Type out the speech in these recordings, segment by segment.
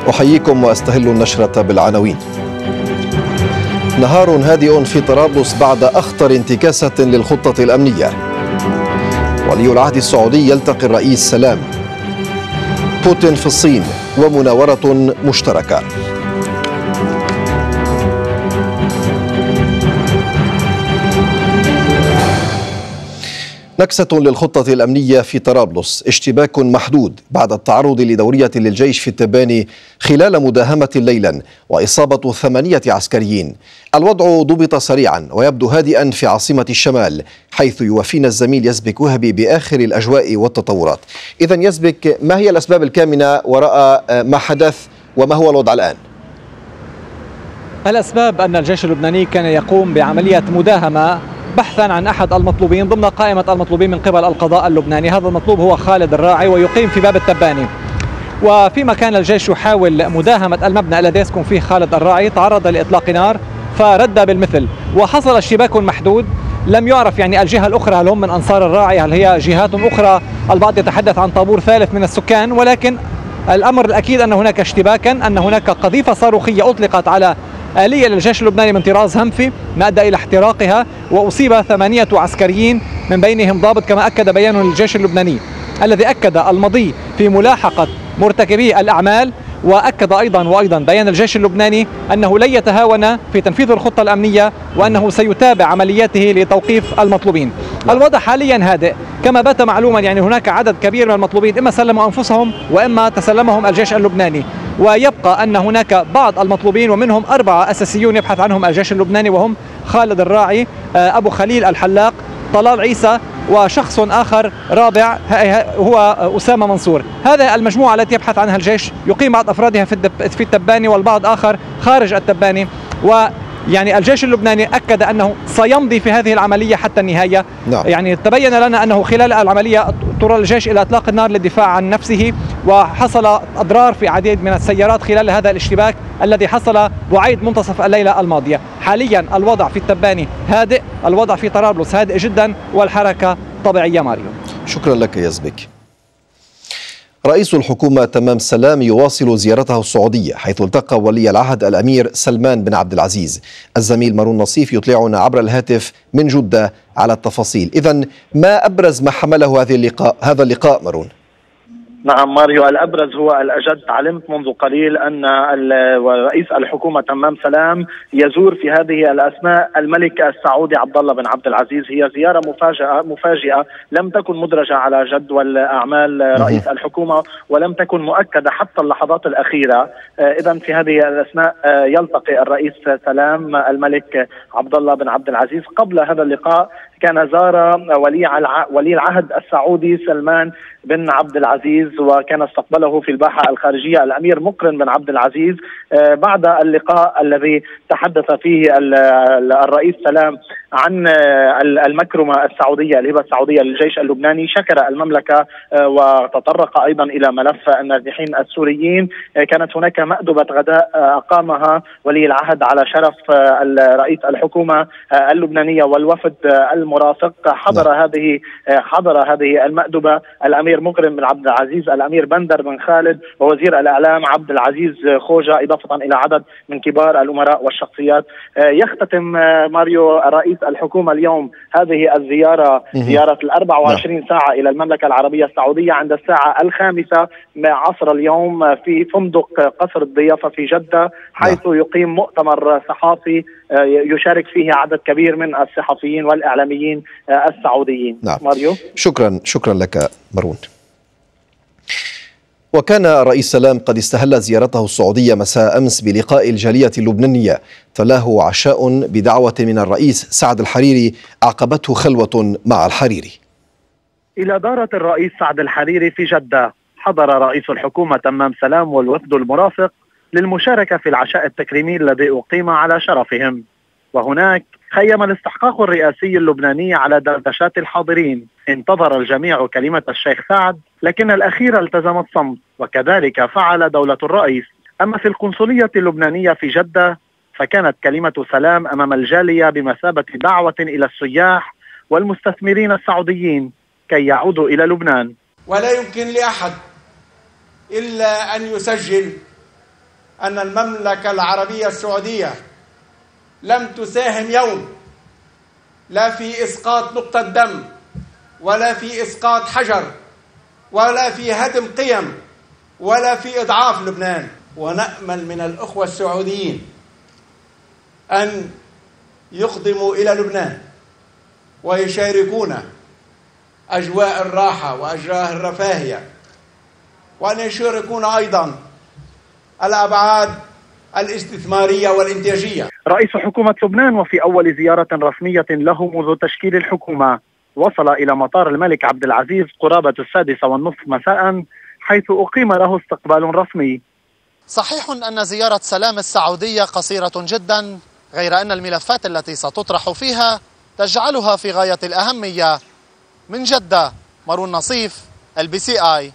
أحييكم وأستهل النشرة بالعناوين. نهار هادئ في طرابلس بعد أخطر انتكاسة للخطة الأمنية. ولي العهد السعودي يلتقي الرئيس سلام. بوتين في الصين ومناورة مشتركة. نكسة للخطة الأمنية في طرابلس، اشتباك محدود بعد التعرض لدورية للجيش في التباني خلال مداهمة ليلا وإصابة 8 عسكريين. الوضع ضبط سريعا ويبدو هادئا في عاصمة الشمال، حيث يوافينا الزميل يزبك وهبي بآخر الأجواء والتطورات. إذن يزبك، ما هي الأسباب الكامنة وراء ما حدث وما هو الوضع الآن؟ الأسباب أن الجيش اللبناني كان يقوم بعملية مداهمة بحثا عن أحد المطلوبين ضمن قائمة المطلوبين من قبل القضاء اللبناني. هذا المطلوب هو خالد الراعي ويقيم في باب التباني. وفيما كان الجيش يحاول مداهمة المبنى الذي يسكن فيه خالد الراعي تعرض لإطلاق نار فرد بالمثل، وحصل اشتباك محدود. لم يعرف الجهة الأخرى هل هم من أنصار الراعي، هل هي جهات أخرى. البعض يتحدث عن طابور ثالث من السكان، ولكن الأمر الأكيد أن هناك اشتباكا، أن هناك قذيفة صاروخية أطلقت على آلية للجيش اللبناني من طراز هنفي ما أدى إلى احتراقها، وأصيب 8 عسكريين من بينهم ضابط، كما أكد بيان للجيش اللبناني الذي أكد المضي في ملاحقة مرتكبي الأعمال. وأكد أيضا بيان الجيش اللبناني أنه لن يتهاون في تنفيذ الخطة الأمنية وأنه سيتابع عملياته لتوقيف المطلوبين. الوضع حاليا هادئ كما بات معلوما، هناك عدد كبير من المطلوبين إما سلموا أنفسهم وإما تسلمهم الجيش اللبناني، ويبقى أن هناك بعض المطلوبين ومنهم 4 أساسيون يبحث عنهم الجيش اللبناني، وهم خالد الراعي، أبو خليل الحلاق، طلال عيسى، وشخص آخر رابع هو أسامة منصور. هذا المجموعة التي يبحث عنها الجيش، يقيم بعض أفرادها في التباني والبعض آخر خارج التباني. الجيش اللبناني أكد أنه سيمضي في هذه العملية حتى النهاية. تبين لنا أنه خلال العملية اضطر الجيش إلى إطلاق النار للدفاع عن نفسه، وحصل أضرار في عديد من السيارات خلال هذا الاشتباك الذي حصل بعيد منتصف الليلة الماضية. حاليا الوضع في التباني هادئ، الوضع في طرابلس هادئ جدا، والحركة طبيعية. ماريو، شكرا لك يزبك. رئيس الحكومة تمام سلام يواصل زيارته السعودية، حيث التقى ولي العهد الأمير سلمان بن عبد العزيز. الزميل مارون نصيف يطلعنا عبر الهاتف من جدة على التفاصيل. إذن ما أبرز ما حمله هذا اللقاء مارون؟ نعم ماريو، الأبرز هو الأجد. علمت منذ قليل أن رئيس الحكومة تمام سلام يزور في هذه الأثناء الملك السعودي عبد الله بن عبد العزيز. هي زيارة مفاجئة لم تكن مدرجة على جدول أعمال رئيس الحكومة ولم تكن مؤكدة حتى اللحظات الأخيرة. إذن في هذه الأثناء يلتقي الرئيس سلام الملك عبد الله بن عبد العزيز. قبل هذا اللقاء كان زار ولي العهد السعودي سلمان بن عبد العزيز، وكان استقبله في الباحة الخارجية الأمير مقرن بن عبد العزيز. بعد اللقاء الذي تحدث فيه الرئيس سلام عن المكرمة السعودية، الهبة السعودية للجيش اللبناني، شكر المملكة وتطرق أيضا إلى ملف النازحين السوريين. كانت هناك مأدبة غداء أقامها ولي العهد على شرف رئيس الحكومة اللبنانية والوفد المرافق. حضر هذه المأدبة الأمير مقرن بن عبد العزيز، الأمير بندر بن خالد، ووزير الإعلام عبد العزيز خوجة، إضافة إلى عدد من كبار الأمراء والشخصيات. يختتم ماريو رئيس الحكومة اليوم هذه الزيارة، زيارة 24 ساعة إلى المملكة العربية السعودية، عند الساعة 5 عصر اليوم في فندق قصر الضيافة في جدة، حيث يقيم مؤتمر صحافي يشارك فيه عدد كبير من الصحفيين والإعلاميين السعوديين. ماريو، شكرا لك مارون. وكان الرئيس سلام قد استهل زيارته السعودية مساء أمس بلقاء الجالية اللبنانية، تلاه عشاء بدعوة من الرئيس سعد الحريري عقبته خلوة مع الحريري. إلى دارة الرئيس سعد الحريري في جدة، حضر رئيس الحكومة تمام سلام والوفد المرافق للمشاركة في العشاء التكريمي الذي أقيم على شرفهم. وهناك خيم الاستحقاق الرئاسي اللبناني على دردشات الحاضرين. انتظر الجميع كلمة الشيخ سعد، لكن الأخير التزم الصمت، وكذلك فعل دولة الرئيس. أما في القنصلية اللبنانية في جدة فكانت كلمة سلام أمام الجالية بمثابة دعوة إلى السياح والمستثمرين السعوديين كي يعودوا إلى لبنان. ولا يمكن لأحد إلا أن يسجل أن المملكة العربية السعودية لم تساهم يوم لا في إسقاط نقطة دم ولا في إسقاط حجر ولا في هدم قيم ولا في إضعاف لبنان. ونأمل من الأخوة السعوديين أن يقدموا إلى لبنان ويشاركونا أجواء الراحة وأجواء الرفاهية، وأن يشاركونا أيضا الأبعاد الاستثمارية والإنتاجية. رئيس حكومة لبنان وفي أول زيارة رسمية له منذ تشكيل الحكومة وصل إلى مطار الملك عبد العزيز قرابة 6:30 مساء، حيث أقيم له استقبال رسمي. صحيح أن زيارة سلام السعودية قصيرة جدا، غير أن الملفات التي ستطرح فيها تجعلها في غاية الأهمية. من جدة، مارون نصيف، LBCI.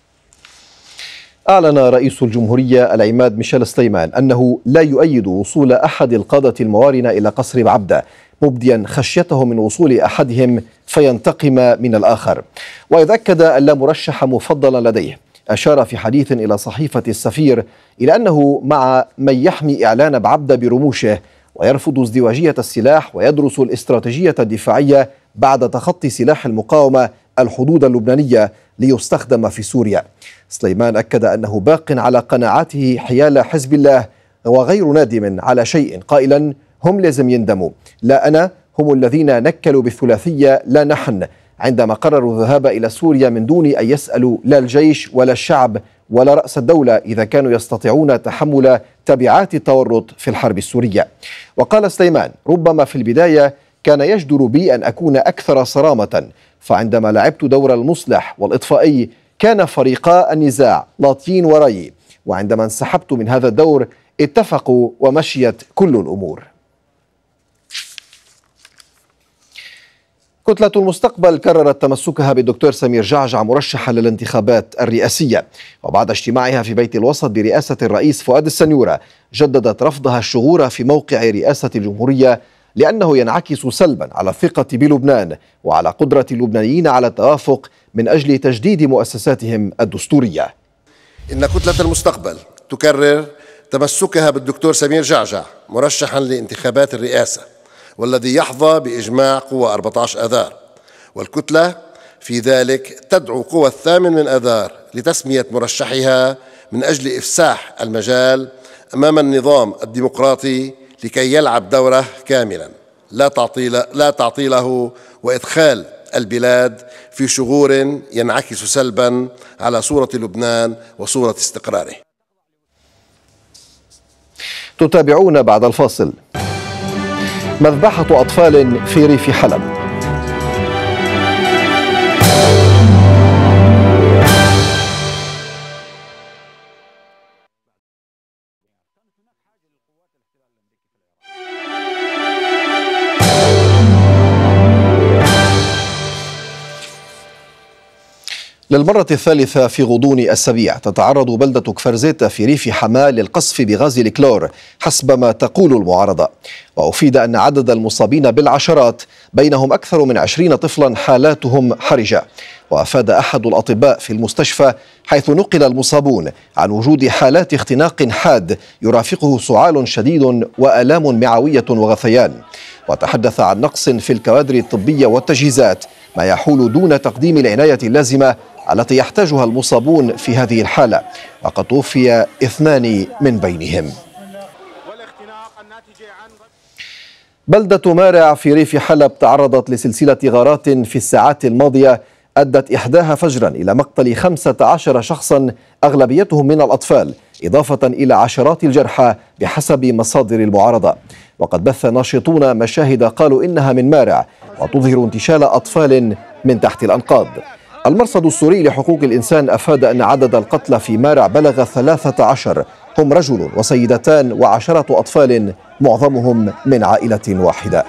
أعلن رئيس الجمهورية العماد ميشيل سليمان أنه لا يؤيد وصول أحد القادة الموارنة إلى قصر بعبدة، مبديا خشيته من وصول أحدهم فينتقم من الآخر. وإذ أكد أن لا مرشح مفضلا لديه، أشار في حديث إلى صحيفة السفير إلى أنه مع من يحمي إعلان بعبدة برموشه ويرفض ازدواجية السلاح ويدرس الاستراتيجية الدفاعية بعد تخطي سلاح المقاومة الحدود اللبنانية ليستخدم في سوريا. سليمان أكد أنه باق على قناعاته حيال حزب الله وغير نادم على شيء، قائلا: هم لازم يندموا، لا أنا، هم الذين نكلوا بالثلاثية لا نحن، عندما قرروا الذهاب إلى سوريا من دون أن يسألوا لا الجيش ولا الشعب ولا رأس الدولة إذا كانوا يستطيعون تحمل تبعات التورط في الحرب السورية. وقال سليمان: ربما في البداية كان يجدر بي أن أكون أكثر صرامة، فعندما لعبت دور المصلح والإطفائي كان فريقا النزاع لاطين وراي، وعندما انسحبت من هذا الدور اتفقوا ومشيت كل الأمور. كتلة المستقبل كررت تمسكها بالدكتور سمير جعجع مرشحا للانتخابات الرئاسية، وبعد اجتماعها في بيت الوسط برئاسة الرئيس فؤاد السنيورة جددت رفضها الشغور في موقع رئاسة الجمهورية لأنه ينعكس سلبا على الثقة بلبنان وعلى قدرة اللبنانيين على التوافق من أجل تجديد مؤسساتهم الدستورية. إن كتلة المستقبل تكرر تمسكها بالدكتور سمير جعجع مرشحا لانتخابات الرئاسة، والذي يحظى بإجماع قوى 14 آذار، والكتلة في ذلك تدعو قوى 8 آذار لتسمية مرشحها من أجل إفساح المجال أمام النظام الديمقراطي لكي يلعب دوره كاملا لا تعطيله وإدخال البلاد في شغور ينعكس سلبا على صورة لبنان وصورة استقراره. تتابعون بعد الفاصل. مذبحة أطفال في ريف حلب. للمرة الثالثة في غضون السبيع تتعرض بلدة كفرزيتا في ريف حماة للقصف بغاز الكلور حسب ما تقول المعارضة. وأفيد أن عدد المصابين بالعشرات، بينهم أكثر من 20 طفلا حالاتهم حرجة. وأفاد أحد الأطباء في المستشفى حيث نقل المصابون عن وجود حالات اختناق حاد يرافقه سعال شديد وآلام معوية وغثيان. وتحدث عن نقص في الكوادر الطبية والتجهيزات، ما يحول دون تقديم العناية اللازمة التي يحتاجها المصابون في هذه الحالة، وقد توفي 2 من بينهم. بلدة مارع في ريف حلب تعرضت لسلسلة غارات في الساعات الماضية أدت إحداها فجرا إلى مقتل 15 شخصا أغلبيتهم من الأطفال، إضافة إلى عشرات الجرحى بحسب مصادر المعارضة. وقد بث ناشطون مشاهد قالوا إنها من مارع وتظهر انتشال أطفال من تحت الأنقاض. المرصد السوري لحقوق الإنسان أفاد أن عدد القتلى في مارع بلغ 13، هم رجل وسيدتان و10 أطفال معظمهم من عائلة واحدة.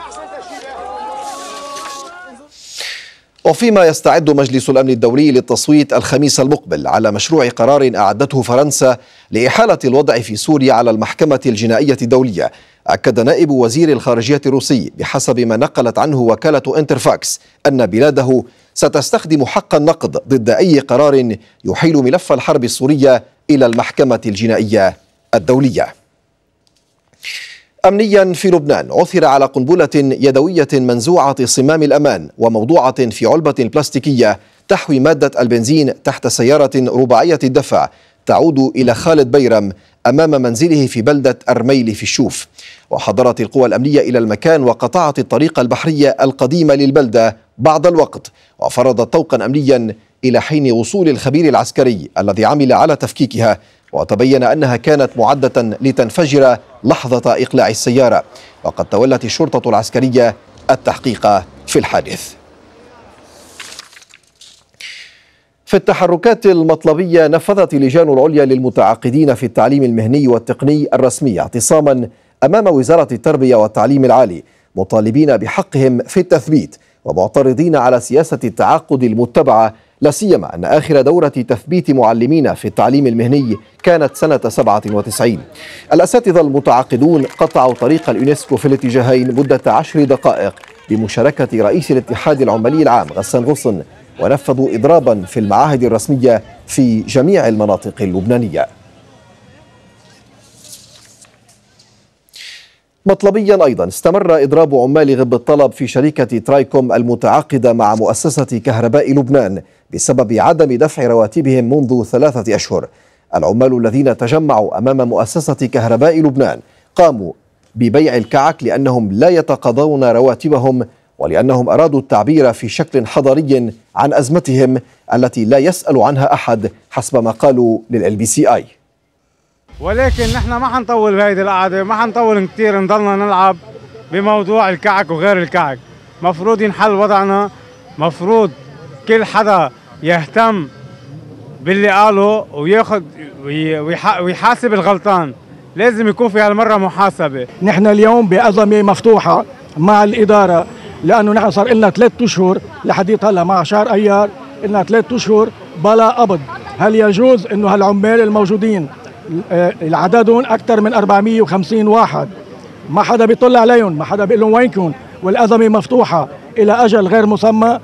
وفيما يستعد مجلس الأمن الدولي للتصويت الخميس المقبل على مشروع قرار أعدته فرنسا لإحالة الوضع في سوريا على المحكمة الجنائية الدولية، أكد نائب وزير الخارجية الروسي بحسب ما نقلت عنه وكالة انترفاكس أن بلاده ستستخدم حق النقد ضد أي قرار يحيل ملف الحرب السورية إلى المحكمة الجنائية الدولية. أمنيا في لبنان، عثر على قنبلة يدوية منزوعة صمام الأمان وموضوعة في علبة بلاستيكية تحوي مادة البنزين تحت سيارة رباعية الدفع تعود إلى خالد بيرم أمام منزله في بلدة أرميل في الشوف. وحضرت القوى الأمنية إلى المكان وقطعت الطريق البحرية القديمة للبلدة بعض الوقت، وفرضت طوقا أمنيا إلى حين وصول الخبير العسكري الذي عمل على تفكيكها، وتبين أنها كانت معدة لتنفجر لحظة إقلاع السيارة. وقد تولت الشرطة العسكرية التحقيق في الحادث. في التحركات المطلبية، نفذت اللجان العليا للمتعاقدين في التعليم المهني والتقني الرسمي اعتصاما أمام وزارة التربية والتعليم العالي، مطالبين بحقهم في التثبيت ومعترضين على سياسة التعاقد المتبعة، لا سيما أن آخر دورة تثبيت معلمين في التعليم المهني كانت سنة 97. الأساتذة المتعاقدون قطعوا طريق اليونسكو في الاتجاهين مدة 10 دقائق بمشاركة رئيس الاتحاد العمالي العام غسان غصن، ونفذوا إضرابا في المعاهد الرسمية في جميع المناطق اللبنانية. مطلبيا أيضا، استمر إضراب عمال غب الطلب في شركة ترايكوم المتعاقدة مع مؤسسة كهرباء لبنان بسبب عدم دفع رواتبهم منذ 3 أشهر. العمال الذين تجمعوا أمام مؤسسة كهرباء لبنان قاموا ببيع الكعك لأنهم لا يتقاضون رواتبهم، ولأنهم أرادوا التعبير في شكل حضاري عن أزمتهم التي لا يسأل عنها أحد حسب ما قالوا LBCI. ولكن نحن ما حنطول بهيدي القعدة، ما حنطول كتير، نضلنا نلعب بموضوع الكعك وغير الكعك. مفروض ينحل وضعنا، مفروض كل حدا يهتم باللي قاله وياخد ويحاسب الغلطان. لازم يكون في هالمرة محاسبة. نحن اليوم بأزمة مفتوحة مع الإدارة، لأنه نحن صار لنا 3 أشهر لحديت هلا مع شهر أيار، لنا 3 أشهر بلا قبض. هل يجوز إنه هالعمال الموجودين عددهم أكثر من 450 واحد ما حدا بيطلع عليهم، ما حدا بيقول لهم وينكم، والأزمة مفتوحة إلى أجل غير مسمى؟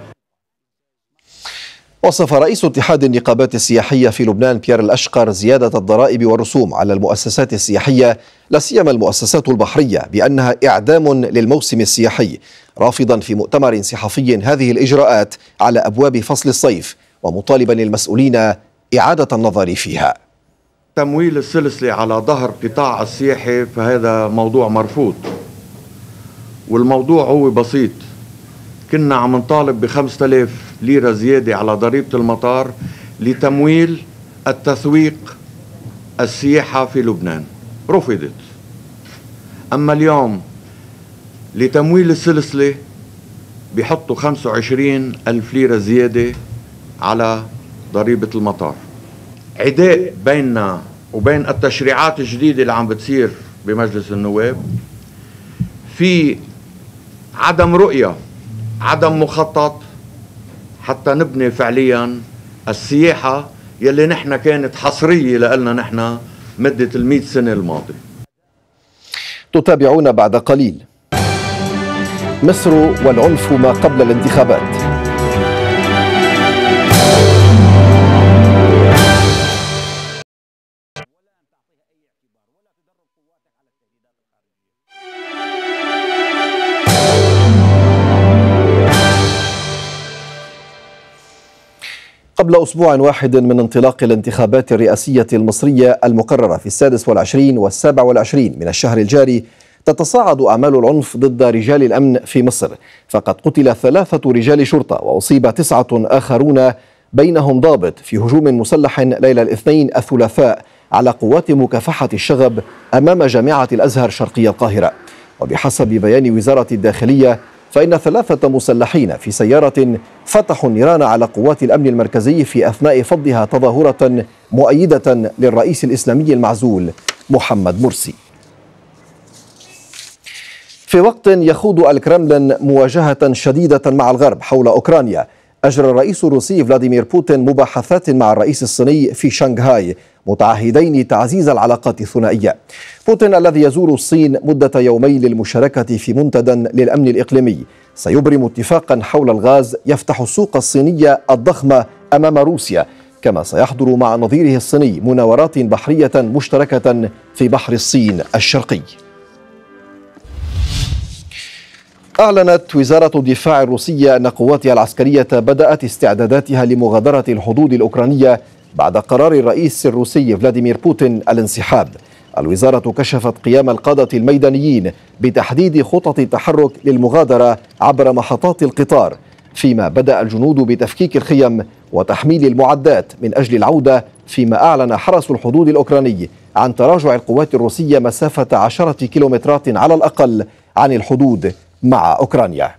وصف رئيس اتحاد النقابات السياحية في لبنان بيير الأشقر زيادة الضرائب والرسوم على المؤسسات السياحية، لا سيما المؤسسات البحرية، بأنها إعدام للموسم السياحي، رافضا في مؤتمر صحفي هذه الإجراءات على أبواب فصل الصيف، ومطالبا المسؤولين إعادة النظر فيها. تمويل السلسلة على ظهر قطاع السياحي فهذا موضوع مرفوض، والموضوع هو بسيط. كنا عم نطالب ب5,000 ليرة زيادة على ضريبة المطار لتمويل التسويق السياحة في لبنان، رفضت. أما اليوم لتمويل السلسلة بيحطوا 25,000 ليرة زيادة على ضريبة المطار. عداء بيننا وبين التشريعات الجديدة اللي عم بتصير بمجلس النواب، في عدم رؤية، عدم مخطط حتى نبني فعليا السياحة يلي نحن كانت حصرية لنا نحن مدة 100 سنة الماضية. تتابعون بعد قليل. مصر والعنف ما قبل الانتخابات. قبل أسبوع واحد من انطلاق الانتخابات الرئاسية المصرية المقررة في 26 و27 من الشهر الجاري، تتصاعد أعمال العنف ضد رجال الأمن في مصر، فقد قتل 3 رجال شرطة وأصيب 9 آخرون بينهم ضابط في هجوم مسلح ليلة الاثنين الثلاثاء على قوات مكافحة الشغب أمام جامعة الأزهر شرقي القاهرة. وبحسب بيان وزارة الداخلية، فإن 3 مسلحين في سيارة فتحوا النيران على قوات الأمن المركزي في أثناء فضها تظاهرة مؤيدة للرئيس الإسلامي المعزول محمد مرسي. في وقت يخوض الكرملين مواجهة شديدة مع الغرب حول أوكرانيا، أجرى الرئيس الروسي فلاديمير بوتين مباحثات مع الرئيس الصيني في شنغهاي، متعهدين تعزيز العلاقات الثنائية. بوتين الذي يزور الصين مدة يومين للمشاركة في منتدى للأمن الإقليمي سيبرم اتفاقا حول الغاز يفتح السوق الصينية الضخمة أمام روسيا، كما سيحضر مع نظيره الصيني مناورات بحرية مشتركة في بحر الصين الشرقي. أعلنت وزارة الدفاع الروسية أن قواتها العسكرية بدأت استعداداتها لمغادرة الحدود الأوكرانية بعد قرار الرئيس الروسي فلاديمير بوتين الانسحاب. الوزارة كشفت قيام القادة الميدانيين بتحديد خطط التحرك للمغادرة عبر محطات القطار، فيما بدأ الجنود بتفكيك الخيم وتحميل المعدات من أجل العودة، فيما أعلن حرس الحدود الأوكراني عن تراجع القوات الروسية مسافة 10 كيلومترات على الأقل عن الحدود مع أوكرانيا.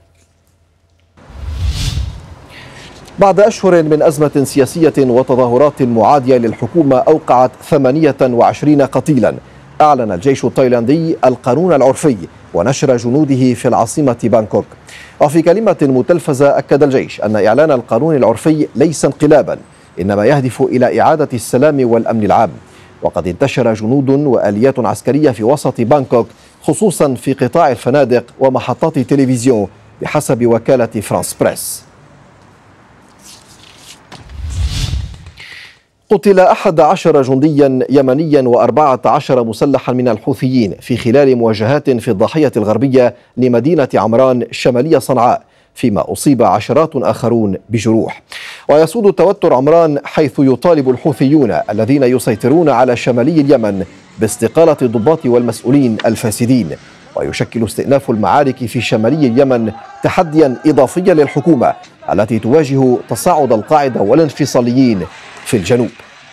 بعد أشهر من أزمة سياسية وتظاهرات معادية للحكومة أوقعت 28 قتيلا، أعلن الجيش التايلاندي القانون العرفي ونشر جنوده في العاصمة بانكوك. وفي كلمة متلفزة أكد الجيش أن إعلان القانون العرفي ليس انقلابا، إنما يهدف إلى إعادة السلام والأمن العام. وقد انتشر جنود وآليات عسكرية في وسط بانكوك، خصوصا في قطاع الفنادق ومحطات التلفزيون بحسب وكالة فرانس بريس. قتل 11 جنديا يمنيا و14 مسلحا من الحوثيين في خلال مواجهات في الضاحية الغربية لمدينة عمران شمالية صنعاء، فيما أصيب عشرات آخرون بجروح. ويسود توتر عمران، حيث يطالب الحوثيون الذين يسيطرون على شمالي اليمن باستقالة الضباط والمسؤولين الفاسدين. ويشكل استئناف المعارك في شمالي اليمن تحديا إضافيا للحكومة التي تواجه تصاعد القاعدة والانفصاليين في الجنوب.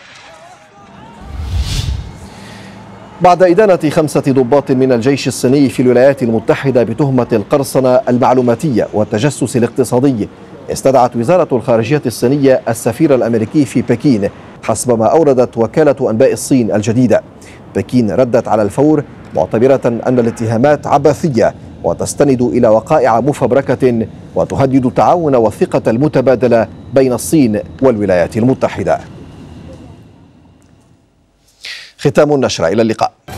بعد إدانة 5 ضباط من الجيش الصيني في الولايات المتحدة بتهمة القرصنة المعلوماتية والتجسس الاقتصادي، استدعت وزارة الخارجية الصينية السفير الأمريكي في بكين، حسب ما أوردت وكالة أنباء الصين الجديدة. بكين ردت على الفور معتبرة أن الاتهامات عبثية وتستند إلى وقائع مفبركة وتهدد التعاون والثقة المتبادلة بين الصين والولايات المتحدة. ختام النشرة، إلى اللقاء.